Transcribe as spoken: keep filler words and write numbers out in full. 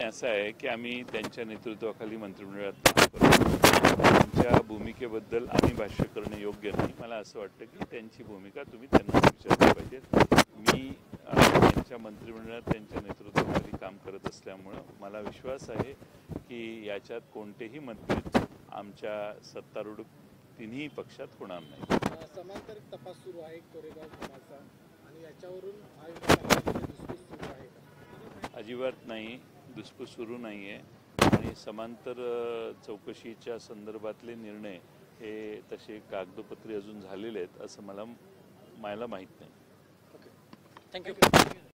असं आहे की आम्ही त्यांच्या नेतृत्वाखाली मंत्रिमंडळात काम करतो. त्यांच्या भूमिकेबद्दल आम्ही भाष्य करणं योग्य नाही. मला असं वाटतं की त्यांची भूमिका तुम्ही त्यांना विचारली पाहिजे. मी त्यांच्या मंत्रिमंडळात त्यांच्या नेतृत्वाखाली काम करत असल्यामुळं मला विश्वास आहे की याच्यात कोणतेही मतभेद आमच्या सत्तारूढ तिन्ही पक्षात होणार नाही. समांतर तपास सुरू आहे कोरेगाव खुनाचा आणि याच्यावरून आयोगाला धुसफूस सुरू आहे का? अजिबात नाही, धुसफूस सुरू नाही आहे आणि समांतर चौकशीच्या संदर्भातले निर्णय हे तसे कागदोपत्री अजून झालेले आहेत असं मला मला माहीत नाही. Okay, thank you.